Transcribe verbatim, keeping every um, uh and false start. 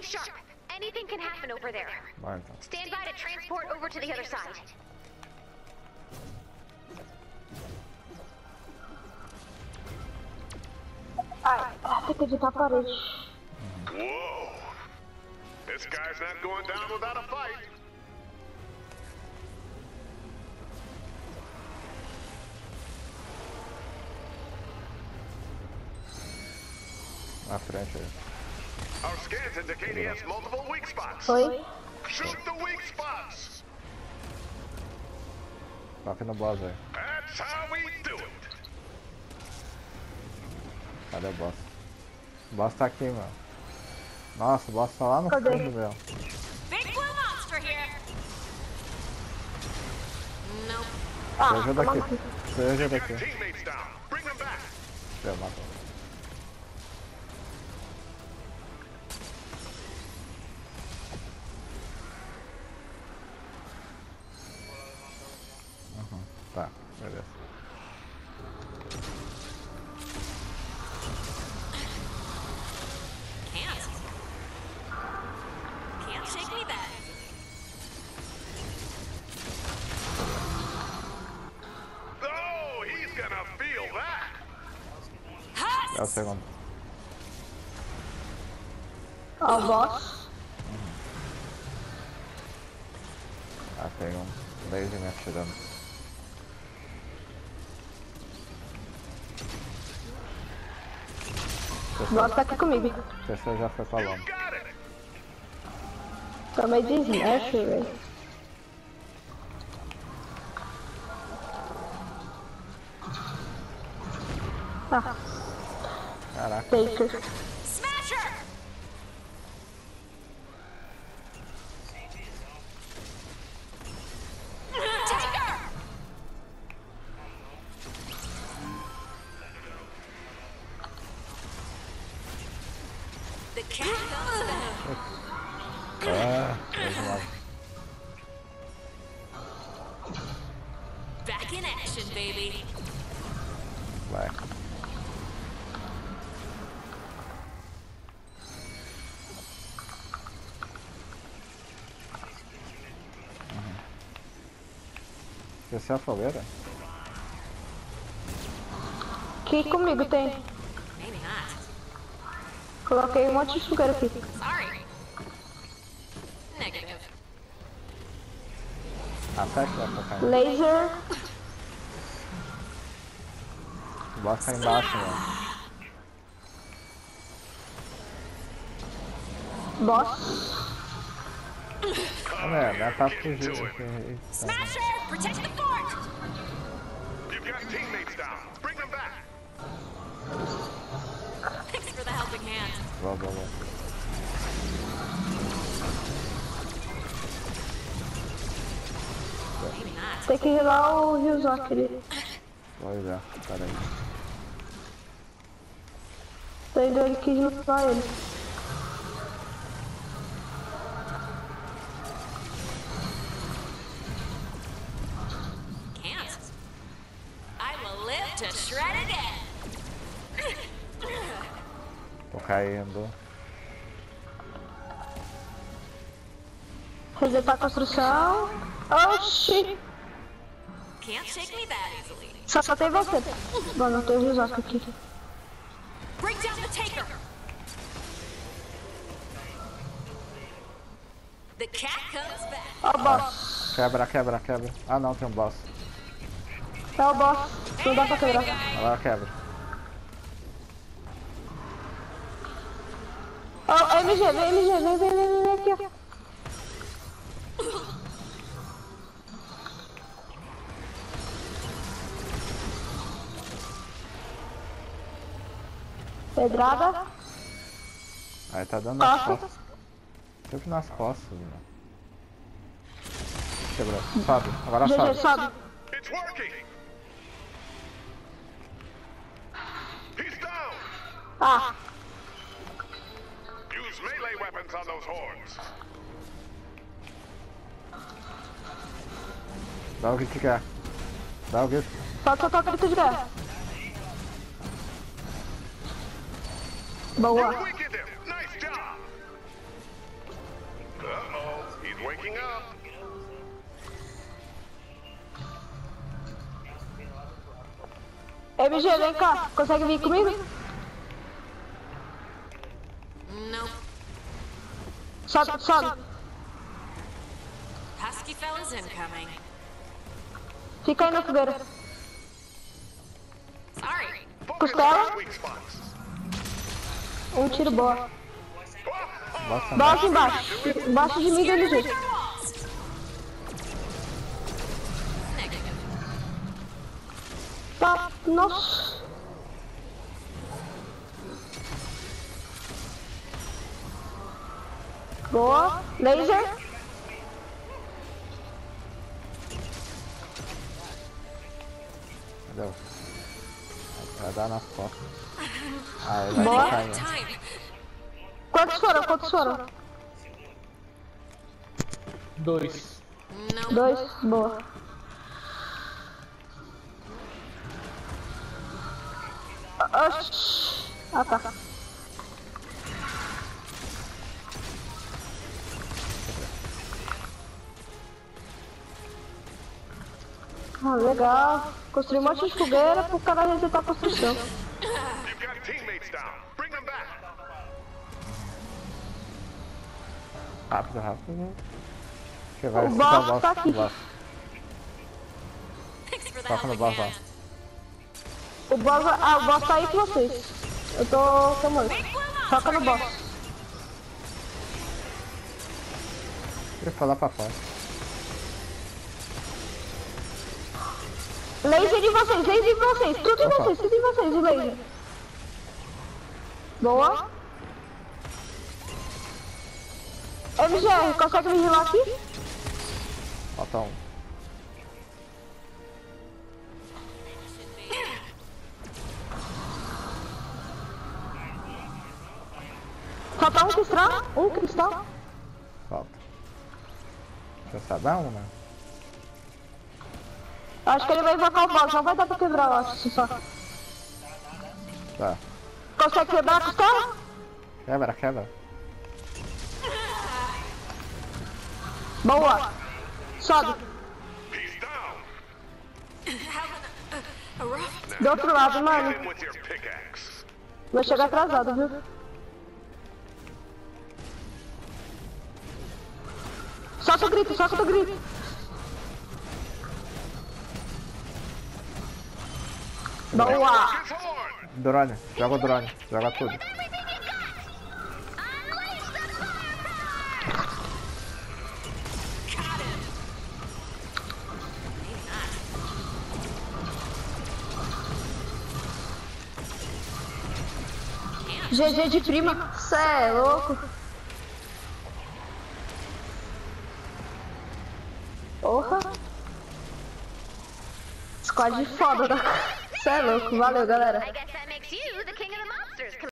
sharp. Anything can happen over there. Vai então. Stand by to transport over to the other side. Ai, tem que editar a parede. Whoa! This guy's not going down without a fight. Na frente aí. Our scans indicate he has multiple weak spots. Foi? Shoot the weak spots. Toque no boss aí. That's how we do it. Cadê o boss? O boss tá aqui, mano. Nossa, o boss tá lá no Cadê? fundo, meu. Big blue monster here. No. Você Ah, ajuda toma aqui. aqui. Você ajuda Got aqui. teammates down. Bring them back. Eu mato. Uhum, tá, beleza. Can't. Can't shake me back. Oh, he's gonna feel that. É o segundo. Ó, o boss. Ah, tem um laser me atirando. O boss tá aqui comigo. A pessoa já foi pra lama. You got it. Tomei de smash, velho. Ah, Caraca. Taker. Smasher! Taker! The cat comes back. Ah, dois lados. Back in action, baby. Vai. Esqueci a fogueira? Aqui comigo tem. Maybe not. Coloquei um monte de fogueira aqui. Sorry. Negative. Até que vai tocar em Laser. O boss tá embaixo, mano. Boss. Ah, velho, dá pra fugir aqui. Eita. Smasher! Protect the fort! You've got teammates down. Bring them back. Thanks for the helping hand. Boa, boa, boa. Maybe not. Tem que rilar o Ryuzaki ali. Vou já, pera aí. Tô indo ele aqui juntar ele. Can't. I will live to shred again. Tô caindo. Resetar a construção. Oxi. Can't shake me that easily. Só, só tem você. Bom, não tem o Ryuzaki aqui. Break down the taker. The cat comes back. Ó o boss. Quebra, quebra, quebra. Ah não, tem um boss. É o boss. Não dá pra quebrar. Agora quebra. Ó, M G, vem M G, vem, vem, vem, vem aqui, ó. Pedrada. Aí tá dando nas Costa. costas. Sempre nas costas, mano. Quebrou. Sobe. Agora G G, sobe. sobe. It's working. He's down. Ah, Use melee weapons on those horns. Dá o que te quer. Dá o que. só soltar o grito de guerra. Boa. Weakened him. Nice job. He's waking up. M G, vem cá. Consegue vir comigo? Nope. Sobe, sobe. Husky fella's incoming. Fica aí na fogueira. Sorry. Focus on Costela. your weak spots. Um tiro boa. Bosta Dá aqui embaixo. Embaixo de mim do M G. Walls. Negative. Tá, nossa. Boa. Laser. Entendeu? Vai dar nas costas. Ah, ele Boa. vai cair. Time. Quantos foram? Quantos foram? Dois. Nope. Dois. Boa. Oxi. Ah, tá. Ah, legal. Construí um monte de fogueira pro cara resetar a construção. You've got teammates down. Bring them back. Rápido, rápido. Que vai O escutar boss tá aqui. boss. Thanks for the Toca no helping boss lá. hand. O boss, ah, o boss tá aí com vocês. Eu tô tomando. Toca no boss. Ele foi lá pra fora. Laser de vocês, laser de vocês. Tudo em Opa. vocês, tudo em vocês, o laser. Boa. M G R, consegue me vigilar aqui? Falta um. Falta um cristal? Um cristal? Falta. Deixa eu saber um, né? Acho que ele vai invocar o boss, não vai dar pra quebrar, eu acho, só. Tá. Consegue quebrar a costela? Quebra, quebra. Boa. Sobe. He's down. A rough. Do outro lado, Hit mano. him with your pickaxe. Vai chegar atrasado, viu? Solta o grito, solta o grito. Boa. His horn. Drone, joga o drone, joga tudo. G G de prima. Cê é louco. Porra. Squad foda da... Cê é louco. Valeu, galera.